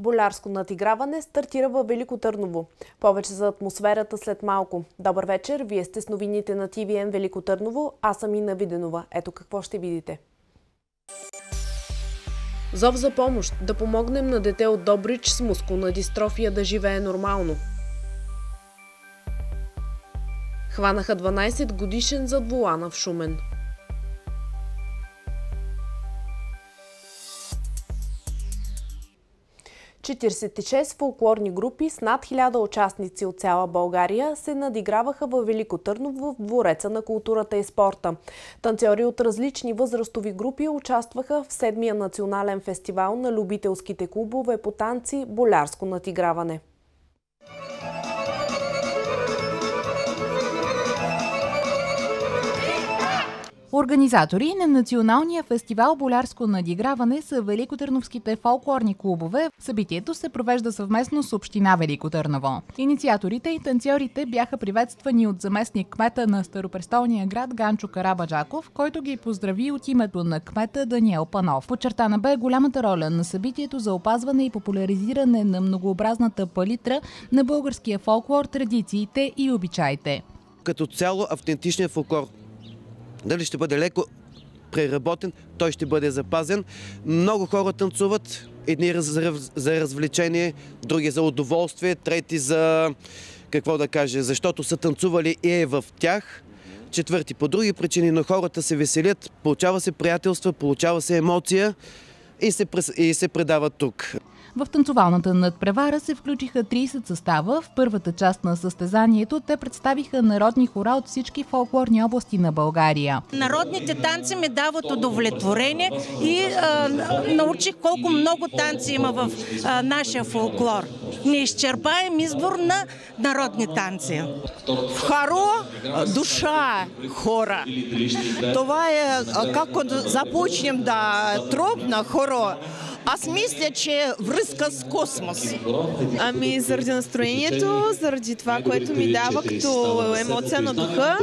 Болярско надиграване стартира във Велико Търново. Повече за атмосферата след малко. Добър вечер, вие сте с новините на ТВН Велико Търново, аз съм Инна Виденова. Ето какво ще видите. Зов за помощ, да помогнем на дете от Добрич с мускулна дистрофия да живее нормално. Хванаха 12 годишен зад волана в Шумен. – 46 фолклорни групи с над 1000 участници от цяла България се надиграваха във Велико Търново в Двореца на културата и спорта. Танцори от различни възрастови групи участваха в 7-я национален фестивал на любителските клубове по танци Болярско надиграване. Организатори на националния фестивал Болярско надиграване са великотърновските фолклорни клубове. Събитието се провежда съвместно с община Велико Търново. Инициаторите и танцорите бяха приветствани от заместник кмета на Старопрестолния град Ганчо Карабаджаков, който ги поздрави от името на кмета Даниел Панов. Подчертана бе голямата роля на събитието за опазване и популяризиране на многообразната палитра на българския фолклор, традициите и обичаите. Като цяло автентичният фолклор дали ще бъде леко преработен, той ще бъде запазен. Много хора танцуват, едни за развлечение, други за удоволствие, трети за, какво да кажа, защото са танцували и е в тях, четвърти по други причини, но хората се веселят, получава се приятелство, получава се емоция и се предават тук. В танцовалната надпревара се включиха 30 състава. В първата част на състезанието те представиха народни хора от всички фолклорни области на България. Народните танци ми дават удовлетворение и научих колко много танци има в нашия фолклор. Неизчерпаем избор на народни танци. В хоро душа хора. Това е как започнем да троп на хоро. Аз мисля, че е връзка с космос. Ами заради настроението, заради това, което ми дава като емоция на духа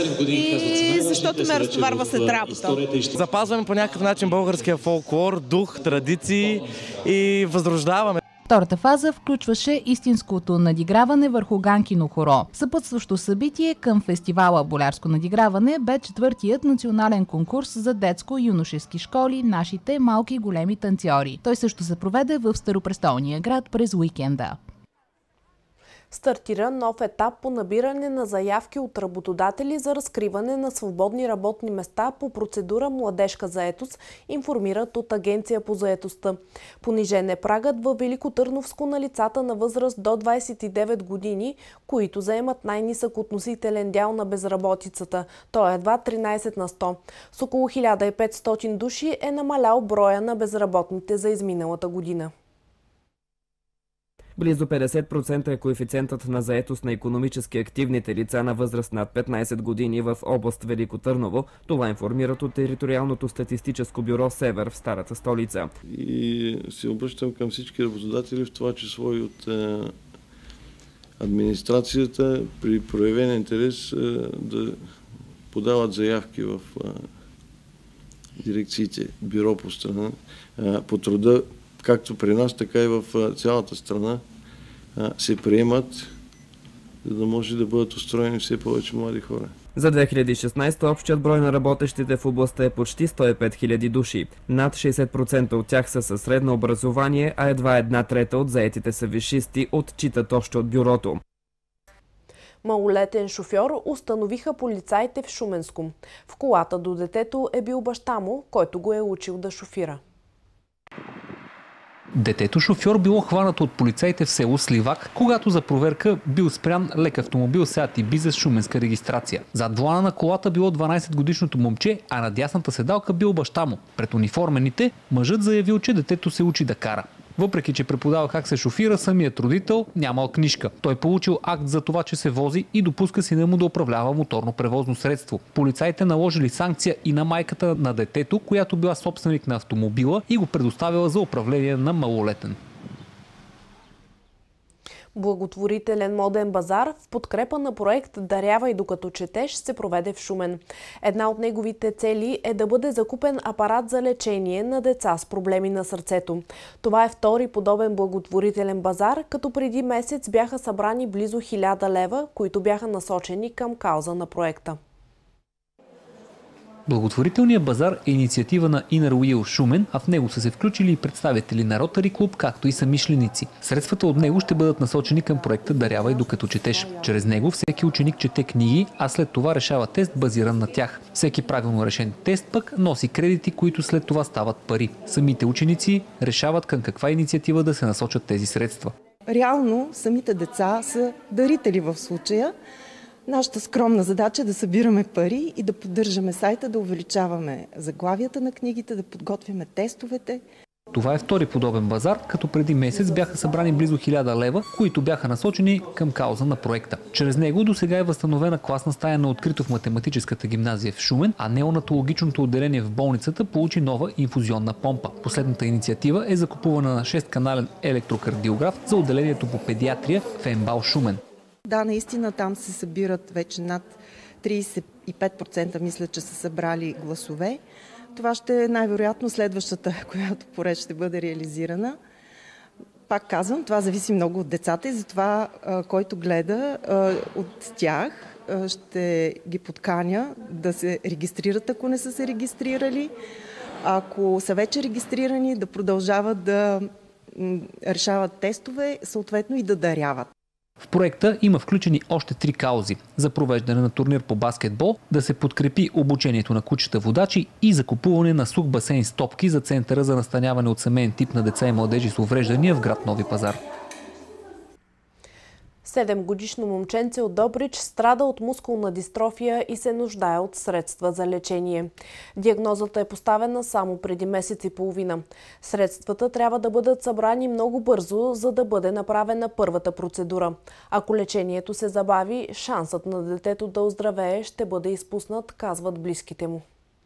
и защото ме разтоварва след работа. Запазваме по някакъв начин българския фолклор, дух, традиции и възрождаваме. Втората фаза включваше истинското надиграване върху ганкино хоро. Съпътстващо събитие към фестивала Болярско надиграване бе 4-тият национален конкурс за детско-юношески школи "Нашите малки големи танцори". Той също се проведе в Старопрестолния град през уикенда. Стартира нов етап по набиране на заявки от работодатели за разкриване на свободни работни места по процедура младежка заетост, информират от Агенция по заетостта. Понижен е прагът във Великотърновско на лицата на възраст до 29 години, които заемат най-нисък относителен дял на безработицата. Той е едва 13 на 100. С около 1500 души е намалял броя на безработните за изминалата година. Близо 50% е коефициентът на заетост на икономически активните лица на възраст над 15 години в област Велико Търново. Това информират от териториалното статистическо бюро Север в старата столица. И се обръщам към всички работодатели, в това число и от администрацията, при проявен интерес да подават заявки в дирекциите бюро по страна по труда, както при нас, така и в цялата страна се приемат, за да може да бъдат устроени все повече млади хора. За 2016 общият брой на работещите в областта е почти 105 000 души. Над 60% от тях са със средно образование, а едва 1/3 от заетите са висшисти, отчитат още от бюрото. Малолетен шофьор установиха полицаите в Шуменско. В колата до детето е бил баща му, който го е учил да шофира. Детето шофьор било хванато от полицаите в село Сливак, когато за проверка бил спрян лек автомобил Сеат Ибиза с шуменска регистрация. Зад волана на колата било 12-годишното момче, а на дясната седалка бил баща му. Пред униформените мъжът заявил, че детето се учи да кара. Въпреки че преподава как се шофира, самият родител нямал книжка. Той получил акт за това, че се вози и допуска сина му да управлява моторно превозно средство. Полицаите наложили санкция и на майката на детето, която била собственик на автомобила и го предоставила за управление на малолетен. Благотворителен моден базар в подкрепа на проект "Дарявай докато четеш" се проведе в Шумен. Една от неговите цели е да бъде закупен апарат за лечение на деца с проблеми на сърцето. Това е втори подобен благотворителен базар, като преди месец бяха събрани близо 1000 лева, които бяха насочени към кауза на проекта. Благотворителният базар е инициатива на Inner Wheel Шумен, а в него са се включили и представители на Ротари клуб, както и самишленици. Средствата от него ще бъдат насочени към проекта "Дарявай докато четеш". Чрез него всеки ученик чете книги, а след това решава тест, базиран на тях. Всеки правилно решен тест пък носи кредити, които след това стават пари. Самите ученици решават към каква инициатива да се насочат тези средства. Реално самите деца са дарители в случая. Нашата скромна задача е да събираме пари и да поддържаме сайта, да увеличаваме заглавията на книгите, да подготвяме тестовете. Това е втори подобен базар, като преди месец бяха събрани близо 1000 лева, които бяха насочени към кауза на проекта. Чрез него досега е възстановена класна стая на открито в математическата гимназия в Шумен, а неонатологичното отделение в болницата получи нова инфузионна помпа. Последната инициатива е закупувана на 6-канален електрокардиограф за отделението по педиатрия в МБАЛ Шумен. Да, наистина там се събират вече над 35%, мисля, че са събрали гласове. Това ще е най-вероятно следващата, която поред ще бъде реализирана. Пак казвам, това зависи много от децата и затова, който гледа от тях, ще ги подканя да се регистрират, ако не са се регистрирали. Ако са вече регистрирани, да продължават да решават тестове, съответно и да даряват. В проекта има включени още 3 каузи: за провеждане на турнир по баскетбол, да се подкрепи обучението на кучета водачи и закупуване на сух басейн с топки за Центъра за настаняване от семейен тип на деца и младежи с увреждания в град Нови пазар. 7-годишно момченце от Добрич страда от мускулна дистрофия и се нуждае от средства за лечение. Диагнозата е поставена само преди месец и половина. Средствата трябва да бъдат събрани много бързо, за да бъде направена първата процедура. Ако лечението се забави, шансът на детето да оздравее ще бъде изпуснат, казват близките му.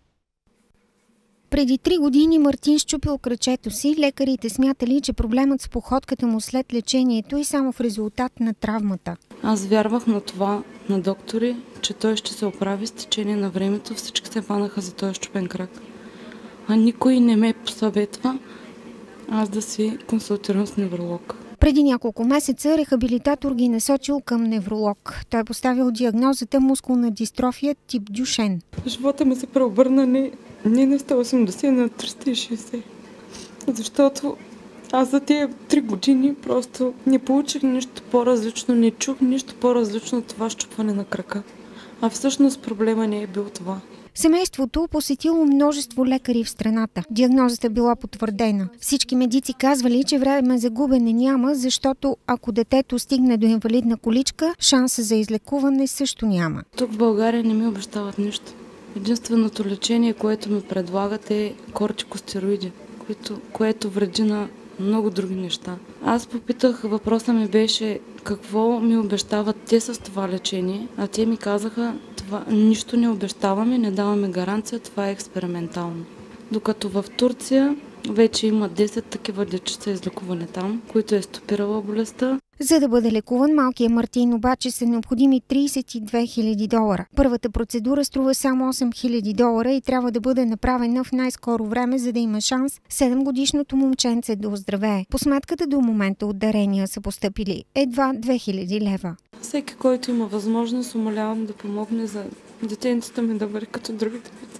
Преди 3 години Мартин счупил крачето си. Лекарите смятали, че проблемът с походката му след лечението е само в резултат на травмата. Аз вярвах на това, на доктори, че той ще се оправи с течение на времето. Всички се хванаха за този счупен крак. А никой не ме посъветва аз да си консултирам с невролог. Преди няколко месеца рехабилитатор ги насочил към невролог. Той поставил диагнозата мускулна дистрофия тип Дюшен. Живота ми се преобърна не на 180, на 360. Защото аз за тези 3 години просто не получих нищо по-различно, не чух нищо по-различно от това счупване на крака. А всъщност проблема не е бил това. Семейството посетило множество лекари в страната. Диагнозата била потвърдена. Всички медици казвали, че време за губене няма, защото ако детето стигне до инвалидна количка, шанса за излекуване също няма. Тук в България не ми обещават нищо. Единственото лечение, което ми предлагат, е кортикостероиди, което вреди на много други неща. Аз попитах, въпросът ми беше какво ми обещават те с това лечение, а те ми казаха, това нищо не обещаваме, не даваме гаранция, това е експериментално. Докато в Турция вече има 10 такива дечица излекувани там, които е стопирала болестта. За да бъде лекуван малкият Мартин обаче са необходими $32 000. Първата процедура струва само $8 000 и трябва да бъде направена в най-скоро време, за да има шанс 7-годишното момченце да оздравее. По сметката до момента от дарения са постъпили едва 2000 лева. Всеки, който има възможност, умолявам да помогне за детенцата ми да бъде като другите деца.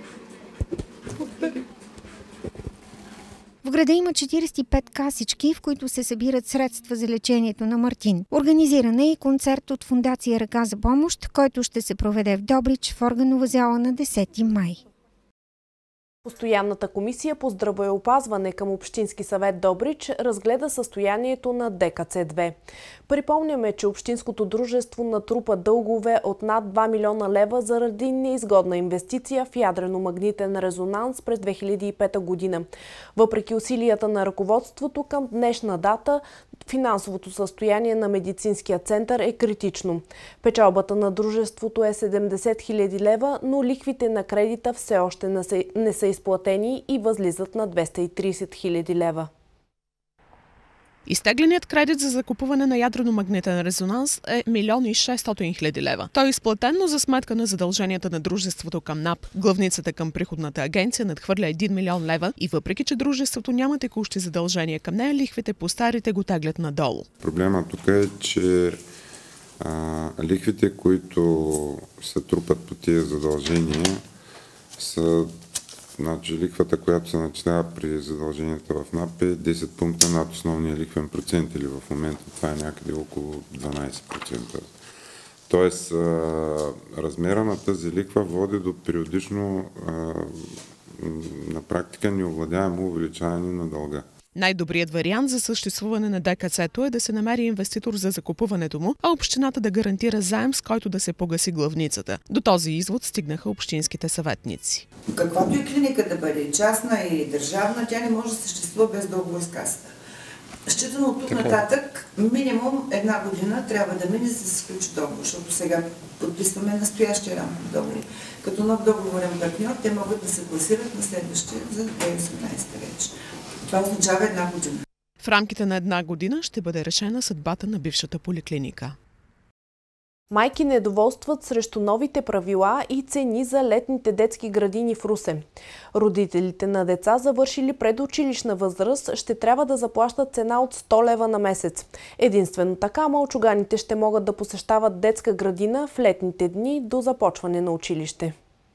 Благодаря. В града има 45 касички, в които се събират средства за лечението на Мартин. Организиран е и концерт от Фондация "Ръка за помощ", който ще се проведе в Добрич в органова зала на 10 май. Постоянната комисия по здравеопазване към Общински съвет Добрич разгледа състоянието на ДКЦ-2. Припомняме, че Общинското дружество натрупа дългове от над 2 милиона лева заради неизгодна инвестиция в ядрено-магнитен резонанс през 2005 година. Въпреки усилията на ръководството, към днешна дата финансовото състояние на медицинския център е критично. Печалбата на дружеството е 70 000 лева, но лихвите на кредита все още не са изплатени и възлизат на 230 000 лева. Изтегленият кредит за закупуване на ядрено-магнитен резонанс е 1 600 000 лева. Той е изплатен, но за сметка на задълженията на дружеството към НАП. Главницата към приходната агенция надхвърля 1 милион лева и въпреки, че дружеството няма текущи задължения към нея, лихвите по старите го теглят надолу. Проблемът тук е, че лихвите, които се трупат по тия задължения, са, значи, лихвата, която се начислява при задълженията в НАП е 10 пункта над основния лихвен процент, или в момента това е някъде около 12%. Тоест, размера на тази лихва води до периодично на практика неовладяемо увеличаване на дълга. Най-добрият вариант за съществуване на ДКЦ-то е да се намери инвеститор за закупуването му, а общината да гарантира заем, с който да се погаси главницата. До този извод стигнаха общинските съветници. Каквато и клиника да бъде, частна и държавна, тя не може да съществува без договор с касата. Считано от тук нататък, минимум 1 година трябва да мине за да се сключи договор, защото сега подписваме настоящия рамков договор. Като нов договорен партньор, те могат да се класират на следващия за 2018 вече. Това означава 1 година. В рамките на 1 година ще бъде решена съдбата на бившата поликлиника. Майки недоволстват срещу новите правила и цени за летните детски градини в Русе. Родителите на деца, завършили предучилищна възраст, ще трябва да заплащат цена от 100 лева на месец. Единствено така малчуганите ще могат да посещават детска градина в летните дни до започване на училище.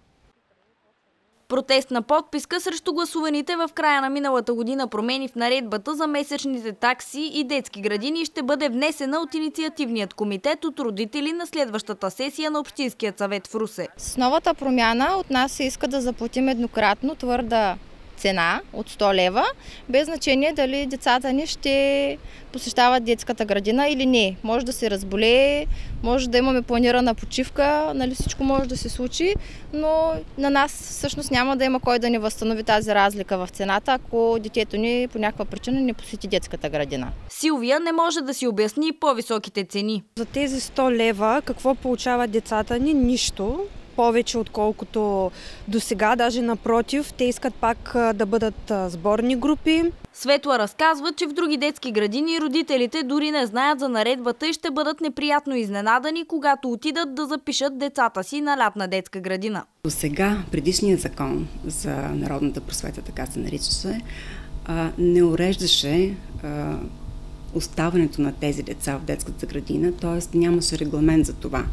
Протестна подписка срещу гласуваните в края на миналата година промени в наредбата за месечните такси и детски градини ще бъде внесена от инициативният комитет от родители на следващата сесия на Общинският съвет в Русе. С новата промяна от нас се иска да заплатим еднократно твърда цена от 100 лева, без значение дали децата ни ще посещават детската градина или не. Може да се разболее, може да имаме планирана почивка, нали, всичко може да се случи, но на нас всъщност няма да има кой да ни възстанови тази разлика в цената, ако детето ни по някаква причина не посети детската градина. Силвия не може да си обясни по-високите цени. За тези 100 лева какво получават децата ни? Нищо. Повече отколкото до сега, даже напротив, те искат пак да бъдат сборни групи. Светла разказва, че в други детски градини родителите дори не знаят за наредбата и ще бъдат неприятно изненадани, когато отидат да запишат децата си на лятна детска градина. До сега предишният закон за народната просвета, така се наричаше, не уреждаше оставането на тези деца в детската градина, т.е. нямаше регламент за това.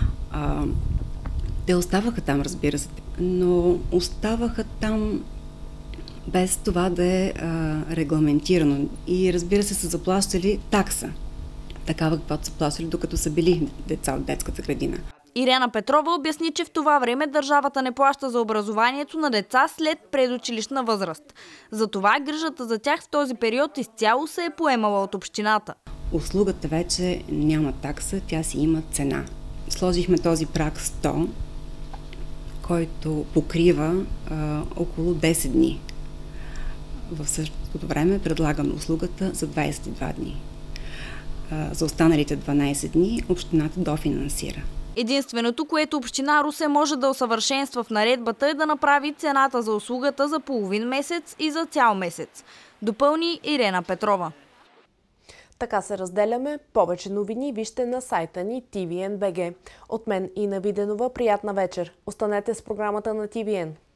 Те оставаха там, разбира се, но оставаха там без това да е регламентирано. И разбира се, са заплащали такса, такава каквато са плащали, докато са били деца от детската градина. Ирена Петрова обясни, че в това време държавата не плаща за образованието на деца след предучилищна възраст. Затова грижата за тях в този период изцяло се е поемала от общината. Услугата вече няма такса, тя си има цена. Сложихме този праг 100, който покрива около 10 дни. В същото време предлагаме услугата за 22 дни. За останалите 12 дни общината дофинансира. Единственото, което община Русе може да усъвършенства в наредбата е да направи цената за услугата за половин месец и за цял месец. Допълни Ирена Петрова. Така се разделяме. Повече новини вижте на сайта ни TVN.BG. От мен Ина Виденова, приятна вечер. Останете с програмата на TVN.